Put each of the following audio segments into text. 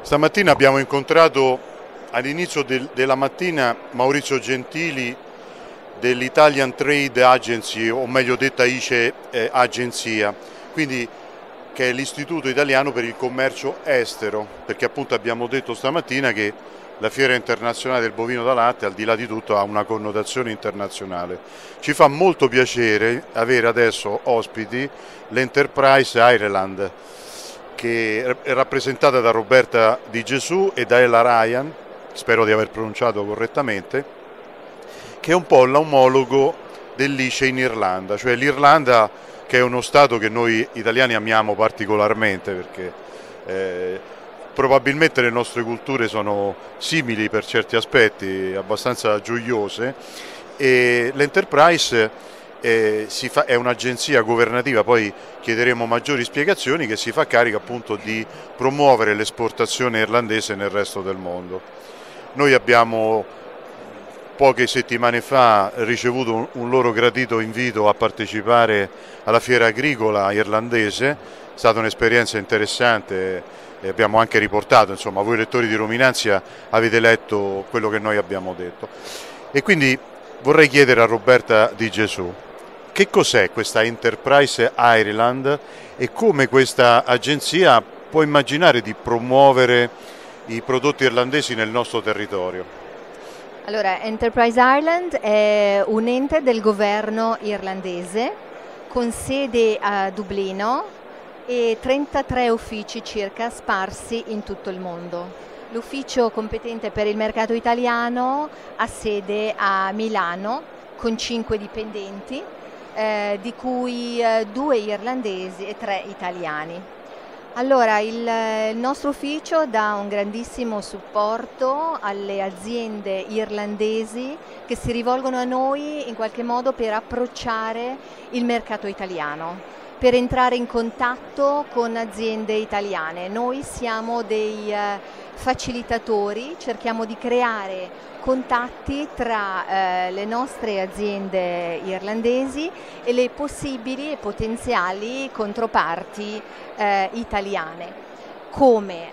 Stamattina abbiamo incontrato all'inizio della mattina Maurizio Gentili dell'Italian Trade Agency, o meglio detta ICE Agenzia, quindi che è l'Istituto Italiano per il Commercio Estero, perché appunto abbiamo detto stamattina che la Fiera Internazionale del Bovino da Latte, al di là di tutto, ha una connotazione internazionale. Ci fa molto piacere avere adesso ospiti l'Enterprise Ireland, che è rappresentata da Roberta Di Gesù e da Ella Ryan, spero di aver pronunciato correttamente, che è un po' l'omologo dell'ICE in Irlanda, cioè l'Irlanda, che è uno Stato che noi italiani amiamo particolarmente, perché probabilmente le nostre culture sono simili per certi aspetti, abbastanza gioiose, e l'Enterprise è un'agenzia governativa, poi chiederemo maggiori spiegazioni, che si fa carico appunto di promuovere l'esportazione irlandese nel resto del mondo. Noi abbiamo poche settimane fa ricevuto un loro gradito invito a partecipare alla fiera agricola irlandese, è stata un'esperienza interessante e abbiamo anche riportato, insomma, voi lettori di Rominanzia avete letto quello che noi abbiamo detto. E quindi vorrei chiedere a Roberta Di Gesù, che cos'è questa Enterprise Ireland e come questa agenzia può immaginare di promuovere i prodotti irlandesi nel nostro territorio? Allora, Enterprise Ireland è un ente del governo irlandese con sede a Dublino e 33 uffici circa sparsi in tutto il mondo. L'ufficio competente per il mercato italiano ha sede a Milano con 5 dipendenti, di cui 2 irlandesi e 3 italiani. Allora, il nostro ufficio dà un grandissimo supporto alle aziende irlandesi che si rivolgono a noi in qualche modo per approcciare il mercato italiano, per entrare in contatto con aziende italiane. Noi siamo dei facilitatori, cerchiamo di creare contatti tra le nostre aziende irlandesi e le possibili e potenziali controparti italiane, come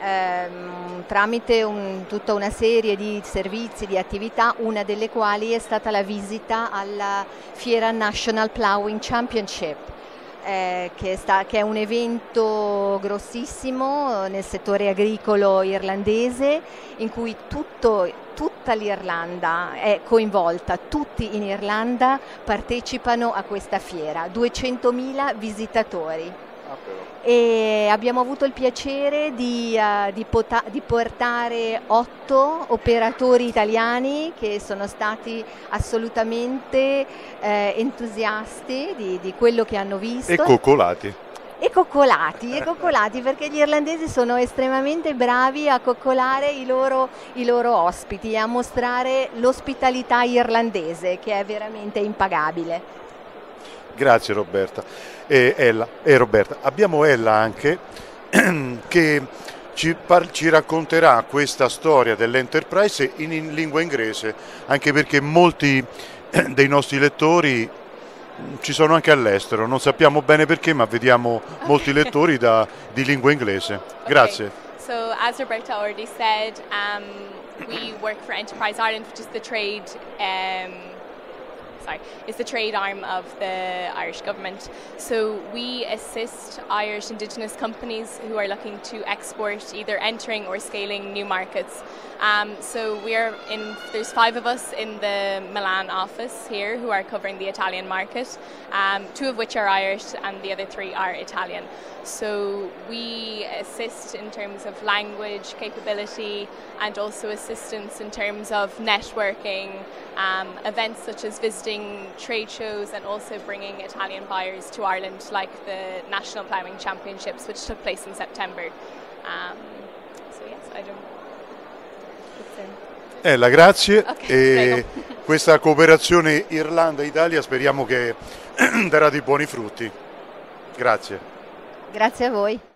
tramite tutta una serie di servizi, di attività, una delle quali è stata la visita alla Fiera National Ploughing Championship, che è un evento grossissimo nel settore agricolo irlandese, in cui tutta l'Irlanda è coinvolta, tutti in Irlanda partecipano a questa fiera, 200.000 visitatori. E abbiamo avuto il piacere di portare 8 operatori italiani che sono stati assolutamente entusiasti di quello che hanno visto. E coccolati. E coccolati, perché gli irlandesi sono estremamente bravi a coccolare i loro ospiti e a mostrare l'ospitalità irlandese, che è veramente impagabile. Grazie Roberta. Roberta, abbiamo Ella anche che ci racconterà questa storia dell'Enterprise in lingua inglese, anche perché molti dei nostri lettori ci sono anche all'estero, non sappiamo bene perché, ma vediamo molti lettori di lingua inglese. Grazie. Okay. So as Roberta already said, we work for Enterprise Ireland, which is the trade arm of the Irish government. So we assist Irish Indigenous companies who are looking to export, either entering or scaling new markets. So there's 5 of us in the Milan office here who are covering the Italian market, 2 of which are Irish and the other 3 are Italian. So we assist in terms of language capability and also assistance in terms of networking, events such as visiting trade shows and also bringing Italian buyers to Ireland, like the National Ploughing Championships, which took place in September. So yes, I don't... Ella, grazie. Okay, questa cooperazione Irlanda-Italia speriamo che darà dei buoni frutti. Grazie. Grazie a voi.